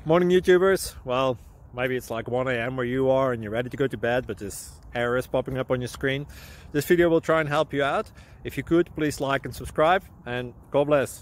Morning YouTubers. Well, maybe it's like 1 a.m. where you are and you're ready to go to bed, but this error is popping up on your screen. This video will try and help you out. If you could, please like and subscribe, and God bless.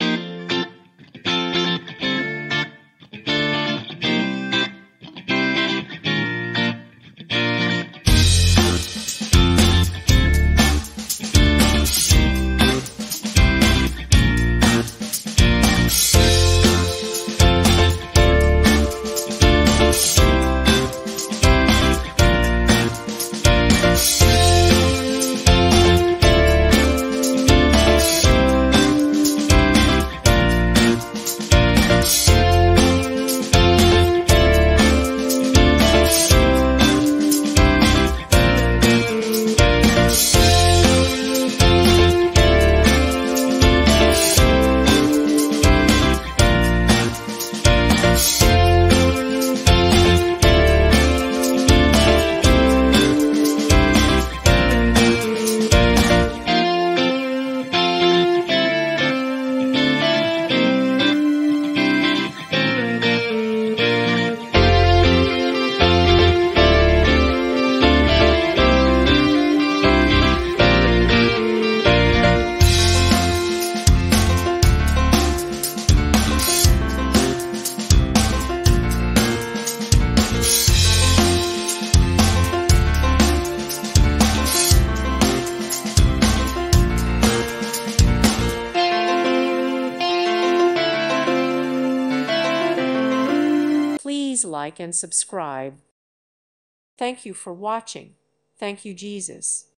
Please like and subscribe. Thank you for watching. Thank you, Jesus.